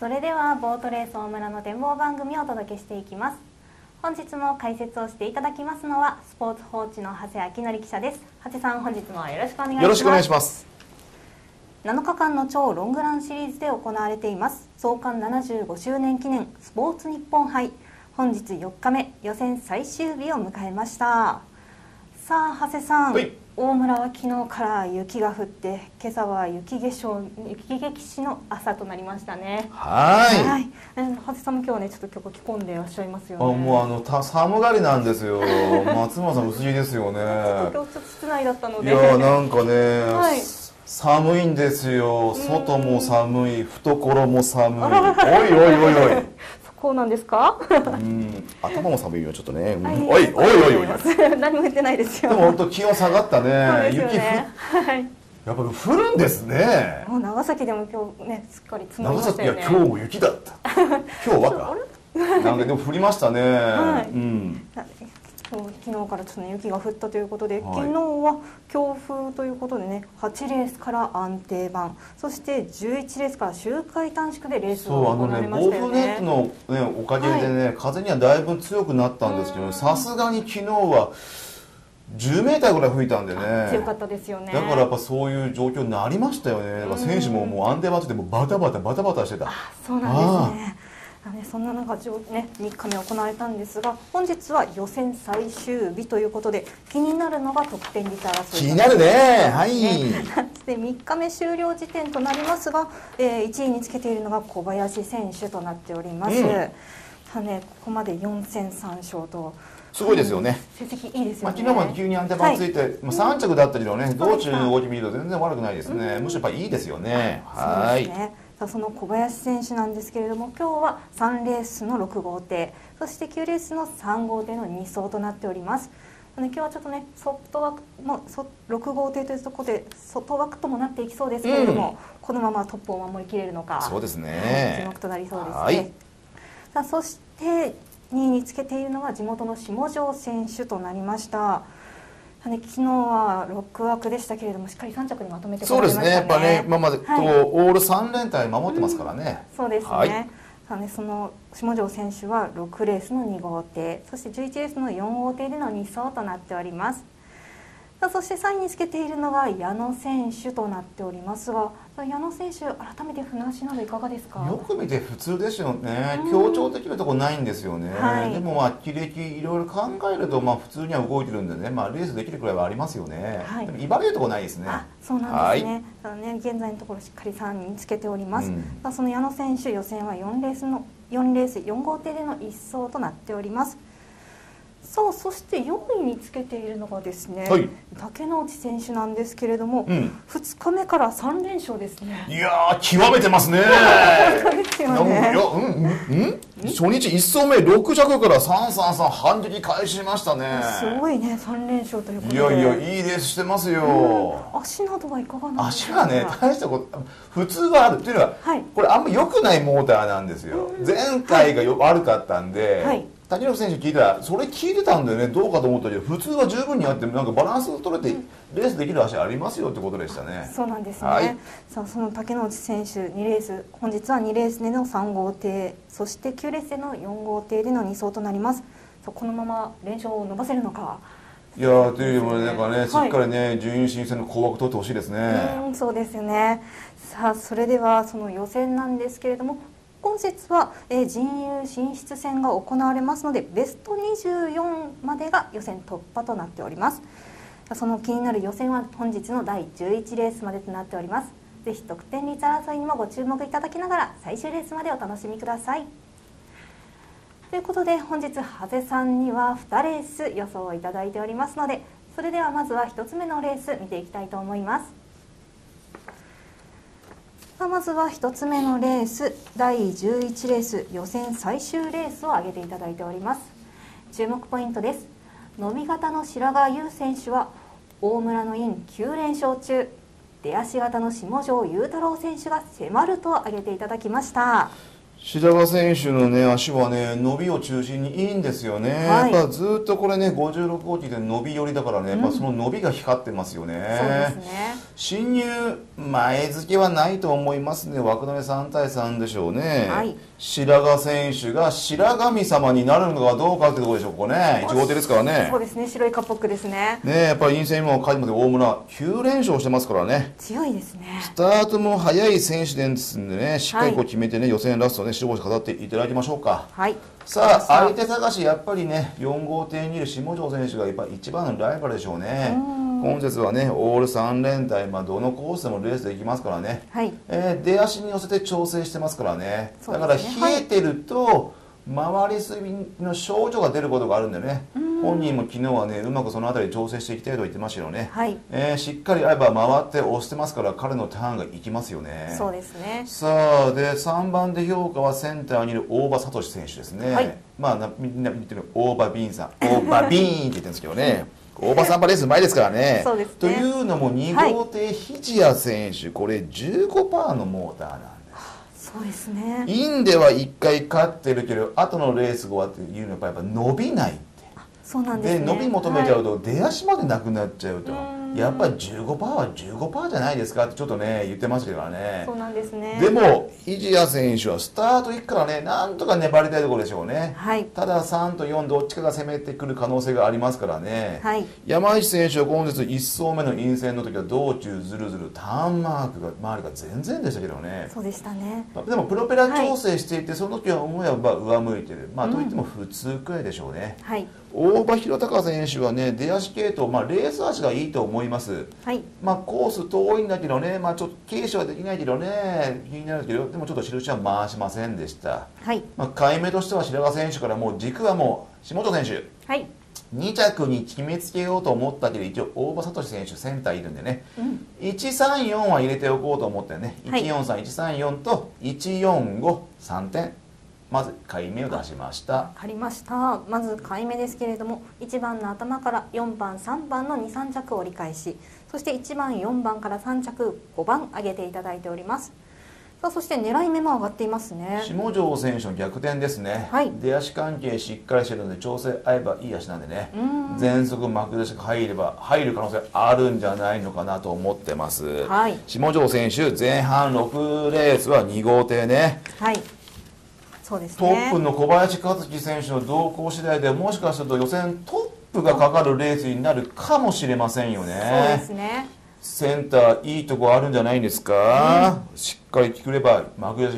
それではボートレース大村の展望番組をお届けしていきます。本日も解説をしていただきますのはスポーツ報知の長谷明則記者です。長谷さん、本日もよろしくお願いします。 よろしくお願いします。 7日間の超ロングランシリーズで行われています創刊75周年記念スポーツ日本杯、本日4日目、予選最終日を迎えました。さあ長谷さん、大村は昨日から雪が降って今朝は雪化粧の朝となりましたね。 はい。 長谷さんも今日ねちょっと曲着込んでいらっしゃいますよね。 もう寒がりなんですよ。松村さん薄着ですよね。 今日ちょっと室内だったので。 いやなんかね、はい、寒いんですよ。外も寒い、懐も寒い。おいおいおいおい。 そうなんですか？ 頭も寒いよちょっとね。おいおいおいおい。 何も言ってないですよ。 でも本当気温下がったね。雪はい。 やっぱ降るんですね。 もう長崎でも今日ねすっかり積もりましたよね。 長崎いや今日も雪だった。今日はか。なんかでも降りましたね。はい。 昨日からちょっと、ね、雪が降ったということで、昨日は強風ということでね、8レースから安定版、そして11レースから周回短縮でレースを行われましたよね。 暴風ネットの、ね、おかげでね、風にはだいぶ強くなったんですけど、さすがに昨日は10メーターぐらい吹いたんでね、 強かったですよね。 だからやっぱそういう状況になりましたよね。だから選手ももう安定版でもバタバタしてた。 そうなんですね。そんな中、ね、3日目行われたんですが、本日は予選最終日ということで、気になるのが得点率争い。 気になるね。はい。 で3日目終了時点となりますが、1位につけているのが小林選手となっております。ここまで4戦3勝と。 すごいですよね。 成績いいですよね。 昨日まで急に安定版ついて、3着だったけどね、道中の動き見ると全然悪くないですね。むしろやっぱりいいですよね。はい。 その小林選手なんですけれども、今日は3レースの6号艇、そして9レースの3号艇の2走となっております。今日はちょっとね、ソフト枠も6号艇というところで外枠ともなっていきそうですけれども、このままトップを守りきれるのか、 そうですね、 注目となりそうですね。さあそして2位につけているのが地元の下條選手となりました。昨日は6枠でしたけれども、しっかり3着にまとめてこられましたね。 そうですね、やっぱね、今までとオール3連単守ってますからね。 そうですね。その下條選手は6レースの2号艇、そして11レースの4号艇での2走となっております。そして3位につけているのが矢野選手となっておりますが、矢野選手、改めて船足などいかがですか？ よく見て普通ですよね。強調的なところないんですよね。でも記歴いろいろ考えると普通には動いてるんでね、レースできるくらいはありますよね。でも威張れるところないですね。 そうなんですね。ただね、現在のところしっかり3位につけております。その矢野選手、予選は4レース4号艇での1走となっております。さあそして4位につけているのがですね、竹之内選手なんですけれども、2日目から3連勝ですね。 いやー、極めてますね。 ですよね。 初日1走目6着から333反撃返しましたね。 すごいね、3連勝ということで。 いやいいレースしてますよ。 足などはいかがなんですか？ 足はね、大したこと普通はあるっていうのは、これあんま良くないモーターなんですよ。前回が悪かったんで。竹内選手聞いたら、それ聞いてたんだよね、どうかと思ったけど、普通は十分にあって、なんかバランス取れて、レースできる足ありますよってことでしたね。 そうなんですね。さあ、その竹之内選手、2レース、本日は2レースでの3号艇、そして9レースでの4号艇での2走となります。このまま連勝を伸ばせるのか。 いやー、というよりもなんかね、しっかりね、準優勝戦の降枠取ってほしいですね。 そうですよね。さあ、それではその予選なんですけれども、今節は準優進出戦が行われますので、ベスト24までが予選突破となっております。その気になる予選は本日の第11レースまでとなっております。ぜひ得点率争いにもご注目いただきながら最終レースまでお楽しみください。ということで本日長谷さんには2レース予想をいただいておりますので、それではまずは1つ目のレース見ていきたいと思います。まずは1つ目のレース、第11レース予選最終レースを挙げていただいております。注目ポイントです。伸び型の白川優選手は大村のイン9連勝中、出足型の下條雄太郎選手が迫ると挙げていただきました。 白髪選手のね足はね伸びを中心にいいんですよね、はい、やっぱずっとこれね56号機で伸び寄りだからね、やっぱその伸びが光ってますよね。 そうですね。 侵入前付けはないと思いますね。枠の目3対3でしょうね、はい、白髪選手が白神様になるのかどうかってところでしょう。ここね1号艇ですからね。 そうですね、白いカップックですね。 やっぱり陰性にも開幕で大村9連勝してますからね、 強いですね。 スタートも早い選手ですんでね、しっかりこう決めてね、予選ラストね白星飾っていただきましょうか。 はい、 さあ相手探し、やっぱりね4号艇にいる下條選手がやっぱ一番のライバルでしょうね。今節はねオール3連隊、どのコースでもレースできますからね、はい、出足に寄せて調整してますからね。だから冷えてると、回りすぎの症状が出ることがあるんでね、本人も昨日はねうまくその辺り調整していきたいと言ってましたよね、はい、しっかり合えば回って押してますから、彼のターンがいきますよね。 そうですね。 さあで3番で評価はセンターにいる大場聡選手ですね、はい、みんな見てる大場ビーンさん、大場ビーンって言ってるんですけどね大場さんレースうまいですからね。 そうですね。 というのも2号艇肘谷選手、これ 15% のモーターなんです。 そうですね。 インでは1回勝ってるけど、後のレース後はっていうのはやっぱ伸びないって。 そうなんですね。 で伸び求めちゃうと出足までなくなっちゃうと、やっぱり 15% は 15% じゃないですかってちょっとね言ってましたからね。 そうなんですね。 でも肘谷選手はスタートいくからね、なんとか粘りたいところでしょうね、はい、ただ3と4どっちかが攻めてくる可能性がありますからね、はい、山内選手は今節1走目の陰線の時は道中ずるずるターンマークが周りが全然でしたけどね。 そうでしたね。 でもプロペラ調整していて、その時は思えば上向いてる、といっても普通くらいでしょうね、はい、大場弘隆選手はね出足系統、レース足がいいと思います、はい、コース遠いんだけどね、ちょっと軽視はできないけどね、気になるけど、でもちょっと印は回しませんでした、はい、回目としては白髪選手からもう軸はもう下條選手、はい、2着に決めつけようと思ったけど、一応大場聡選手センターいるんでね、134は入れておこうと思ってね、143、134と145、3点まず買い目を出しました。 分かりました。まず買い目ですけれども、1番の頭から4番3番の 2,3 着折り返し、そして1番4番から3着5番上げていただいております。さあそして狙い目も上がっていますね。 下條選手の逆転ですね、はい、出足関係しっかりしてるので調整合えばいい足なんでね、全速幕出しが入れば入る可能性あるんじゃないのかなと思ってます、はい、下條選手前半6レースは2号艇ね、はい、そうですね、トップの小林克樹選手の動向次第でもしかすると予選トップがかかるレースになるかもしれませんよね。 そうですね。 センターいいとこあるんじゃないんですか、しっかりくれば幕出し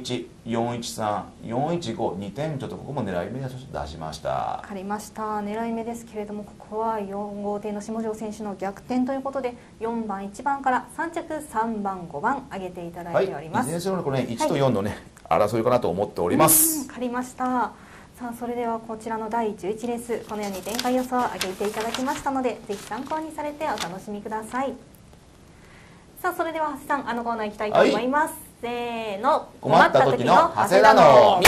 41、413、415、2点ちょっとここも狙い目で出しました。 わかりました。狙い目ですけれども、ここは4号艇の下條選手の逆転ということで、4番1番から3着3番5番上げていただいております。 いずれにせよこれ1と4のね、争いかなと思っております。 わかりました。さあそれではこちらの第11レース、このように展開予想を上げていただきましたので、ぜひ参考にされてお楽しみください。さあそれでは長谷さん、コーナー行きたいと思います、せーの、 困った時の長谷田のみ。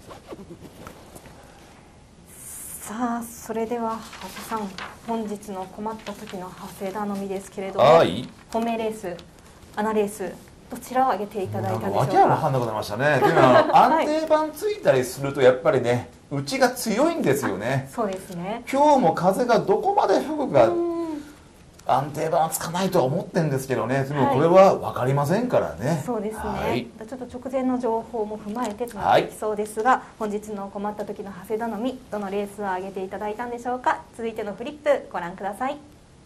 さあそれでは長谷さん、本日の困った時の長谷田のみですけれども、褒めレース、穴レース、どちらを上げていただいたでしょうか。 わけわかんなくなりましたね。というのは安定板ついたりするとやっぱりね、内が強いんですよね。 そうですね。 今日も風がどこまで吹くか安定板はつかないとは思ってるんですけどね。でもこれは分かりませんからね。 そうですね、はい、ちょっと直前の情報も踏まえてとなってきそうですが、本日の困った時の長谷田のみ、どのレースを上げていただいたんでしょうか。続いてのフリップご覧ください。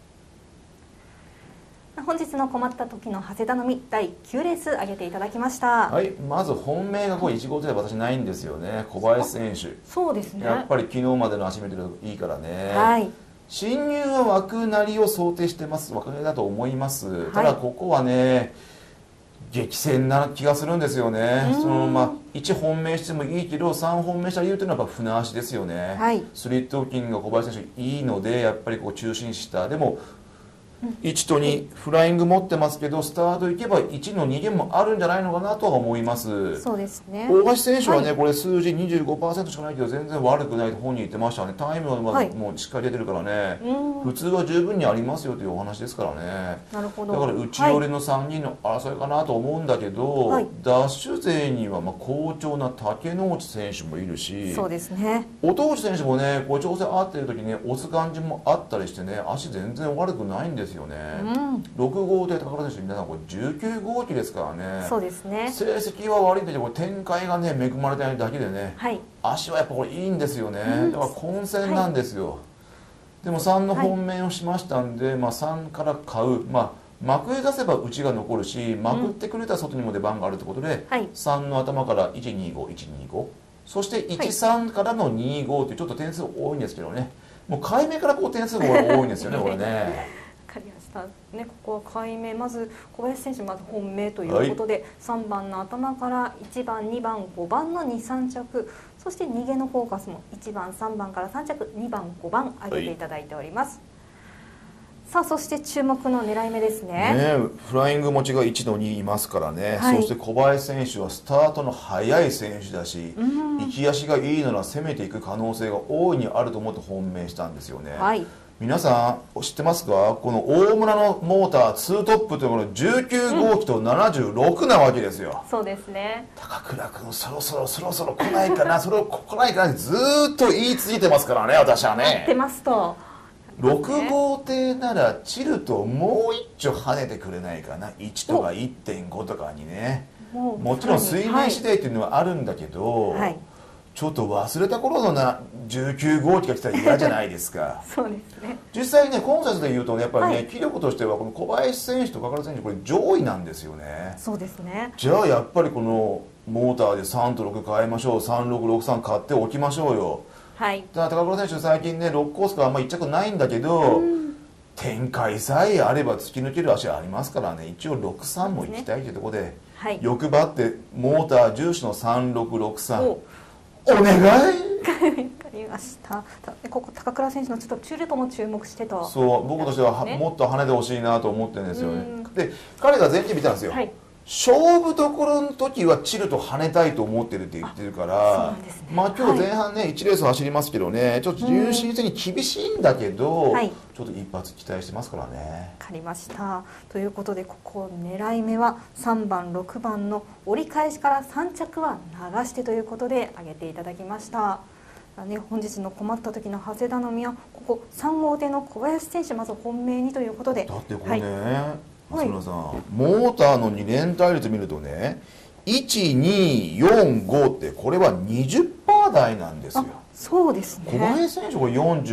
本日の困った時の長谷田のみ第9レース上げていただきました。 はい、まず本命がこれ1号艇で私ないんですよね。小林選手。 そうですね。 やっぱり昨日までの足見てるといいからね。はい。進入は枠なりを想定してます。枠なりだと思います。ただここはね、激戦な気がするんですよね。その1本命してもいいけど3本命した理由というのはやっぱ船足ですよね。はい、スリットキングが小林選手いいのでやっぱりこう中心下でも 1と2フライング持ってますけど、スタート行けば1の逃げもあるんじゃないのかなとは思います。 そうですね。 大橋選手はね、これ数字 25% しかないけど全然悪くないと本人言ってましたね。タイムはもうしっかり出てるからね、普通は十分にありますよというお話ですからね。 なるほど。 だから内寄りの3人の争いかなと思うんだけど、ダッシュ勢には好調な竹之内選手もいるし、 そうですね。 音内選手もね、こう調整合ってる時にね、押す感じもあったりしてね、足全然悪くないんですよね。6号艇高倉選手皆さんこれ19号機ですからね。 そうですね。 成績は悪いんだけど、展開がね恵まれてないだけでね、足はやっぱこれいいんですよね。だから混戦なんですよ。でも3の本命をしましたんで、3から買う、まくり出せば内が残るし、まくってくれたら外にも出番があるということで、3の頭から125125、そして13からの25ってちょっと点数多いんですけどね、もう買い目からこう点数が多いんですよねこれね。 分かりましたね。ここは買い目、まず小林選手まず本命ということで、3番の頭から1番2番5番の2、3着、そして逃げのフォーカスも1番3番から3着2番5番挙げていただいております。さあそして注目の狙い目ですね。 フライング持ちが1の2いますからね、そして小林選手はスタートの速い選手だし、行き足がいいなら攻めていく可能性が大いにあると思って本命したんですよね。皆さん知ってますか、この大村のモーター2トップというのは19号機と76なわけですよ。 そうですね。 高倉君そろそろ来ないかな、それを来ないかなってずーっと言い続けてますからね、私はね。 言ってますと。 6号艇ならチルともう一丁跳ねてくれないかな、1とか 1.5 とかにね。もちろん水面次第っていうのはあるんだけど、ちょっと忘れた頃のな19号機が来たら嫌じゃないですか。 そうですね。実際ね、コンセプトでいうとね、やっぱりね、気力としてはこの小林選手と高倉選手これ上位なんですよね。 そうですね。 じゃあやっぱりこのモーターで3と6変えましょう、3663買っておきましょうよ。だから高倉選手最近ね6コースからあんま1着ないんだけど、展開さえあれば突き抜ける足はありますからね、一応63も行きたいというところで、欲張ってモーター重視の3663お願い。 わかりました。ここ高倉選手のちょっとチュルトも注目してと。 そう僕としてはもっと跳ねてほしいなと思ってるんですよね。で彼が前期見たんですよ。勝負どころの時はチルと跳ねたいと思ってるって言ってるから、今日前半ね1レース走りますけどね、ちょっと重心戦に厳しいんだけど、ちょっと一発期待してますからね。 わかりました。ということでここ狙い目は3番6番の折り返しから3着は流してということで挙げていただきました。本日の困った時の長谷頼みはここ3号艇の小林選手まず本命にということで。 だってこれね、松村さん、モーターの2連対率見るとね、1245ってこれは 20% 台なんですよ。 そうですね。 小林選手これ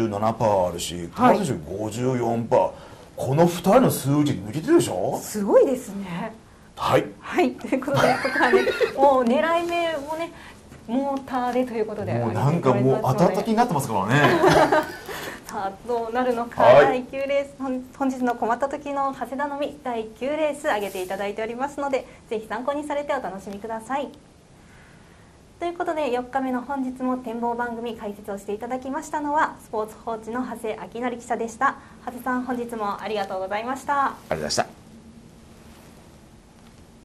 47% あるし、高橋選手 54%、この2人の数字抜けてるでしょ。 すごいですね。ということでここはね、もう狙い目をねモーターでということで、 もうなんかもう当たった気になってますからね。 さあどうなるのか、第9レース、本日の困った時の長谷頼み第9レース上げていただいておりますので、ぜひ参考にされてお楽しみください。ということで4日目の本日も展望番組解説をしていただきましたのはスポーツ報知の長谷明則記者でした。長谷さん、本日もありがとうございました。 ありがとうございました。